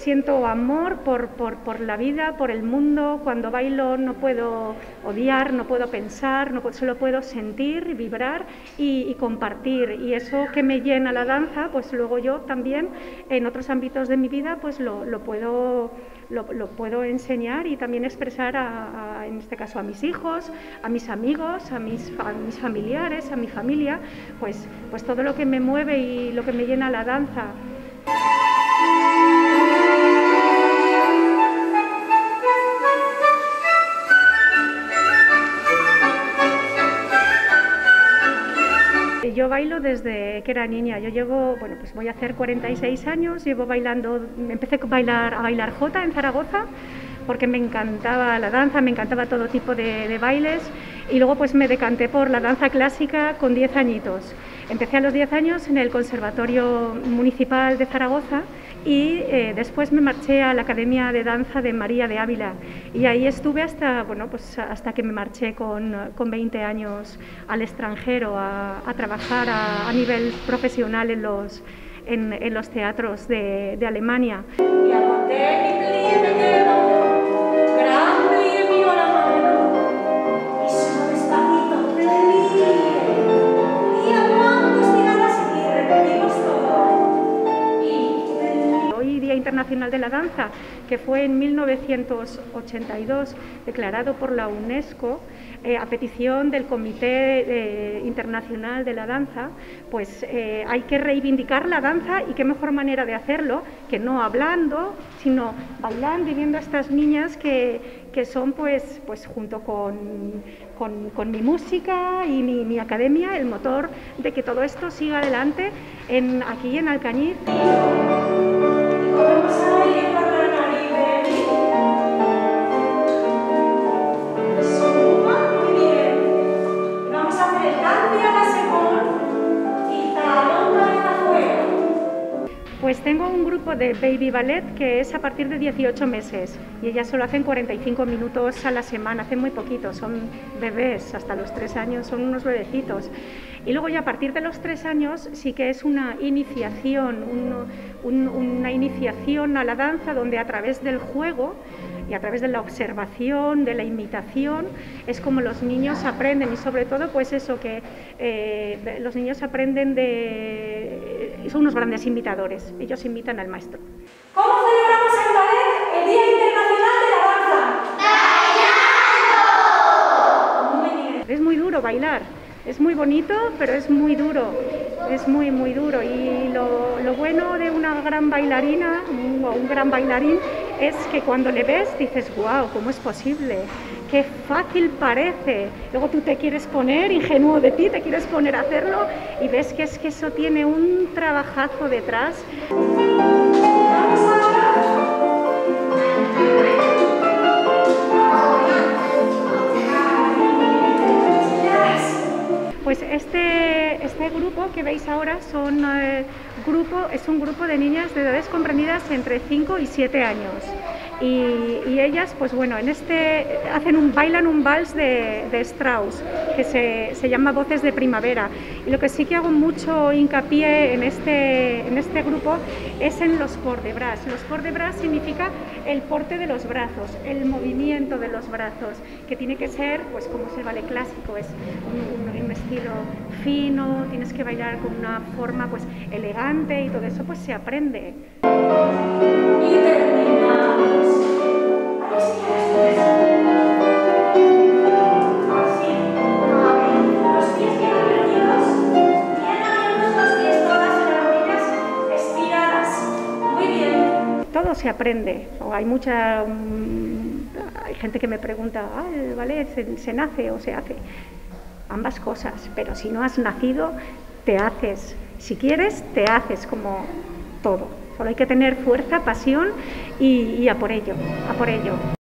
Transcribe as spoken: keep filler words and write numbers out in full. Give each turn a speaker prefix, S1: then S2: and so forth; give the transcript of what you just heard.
S1: siento amor por, por, por la vida, por el mundo. Cuando bailo no puedo odiar, no puedo pensar, no, solo puedo sentir, vibrar y, y compartir. Y eso que me llena la danza, pues luego yo también en otros ámbitos de mi vida pues lo, lo, puedo, lo, lo puedo enseñar y también expresar, a, a, en este caso a mis hijos, a mis amigos, a mis, a mis familiares, a mi familia, pues, pues todo lo que me mueve y lo que me llena la danza. Yo bailo desde que era niña. Yo llevo, bueno, pues voy a hacer cuarenta y seis años, llevo bailando, empecé a bailar, a bailar jota en Zaragoza, porque me encantaba la danza, me encantaba todo tipo de, de bailes, y luego pues me decanté por la danza clásica con diez añitos. Empecé a los diez años en el Conservatorio Municipal de Zaragoza y eh, después me marché a la Academia de Danza de María de Ávila, y ahí estuve hasta, bueno, pues hasta que me marché con, con veinte años al extranjero a, a trabajar a, a nivel profesional en los, en, en los teatros de, de Alemania. Y a Internacional de la Danza, que fue en mil novecientos ochenta y dos declarado por la UNESCO eh, a petición del Comité eh, Internacional de la Danza, pues eh, hay que reivindicar la danza, y qué mejor manera de hacerlo que no hablando, sino bailando y viendo a estas niñas que, que son pues, pues junto con, con, con mi música y mi, mi academia el motor de que todo esto siga adelante en, aquí en Alcañiz. Pues tengo un grupo de baby ballet que es a partir de dieciocho meses, y ellas solo hacen cuarenta y cinco minutos a la semana, hacen muy poquito, son bebés, hasta los tres años son unos bebecitos. Y luego ya a partir de los tres años sí que es una iniciación, un, un, una iniciación a la danza, donde a través del juego y a través de la observación, de la imitación, es como los niños aprenden, y sobre todo pues eso, que eh, los niños aprenden de... son unos grandes imitadores, ellos imitan al maestro.
S2: ¿Cómo celebramos en ballet el Día Internacional de la Danza? ¡Bailando!
S1: Es muy duro bailar, es muy bonito, pero es muy duro, es muy muy duro, y lo, lo bueno de una gran bailarina o un gran bailarín es que cuando le ves dices, wow, ¿cómo es posible? ¡Qué fácil parece! Luego tú te quieres poner, ingenuo de ti, te quieres poner a hacerlo y ves que es que eso tiene un trabajazo detrás. Pues este, este grupo que veis ahora son, eh, grupo, es un grupo de niñas de edades comprendidas entre cinco y siete años. Y, y ellas, pues bueno, en este hacen un, bailan un vals de, de Strauss, que se, se llama Voces de Primavera. Y lo que sí que hago mucho hincapié en este, en este grupo es en los port de bras. Los port de bras significa el porte de los brazos, el movimiento de los brazos, que tiene que ser, pues como es el ballet clásico, es un, un, un estilo fino, tienes que bailar con una forma pues elegante, y todo eso pues se aprende.
S2: Y terminamos.
S1: Todo se aprende, o hay mucha um, hay gente que me pregunta, ah, ¿el ballet se, se nace o se hace? Ambas cosas, pero si no has nacido, te haces. Si quieres, te haces, como todo. Solo hay que tener fuerza, pasión y, y a por ello, a por ello.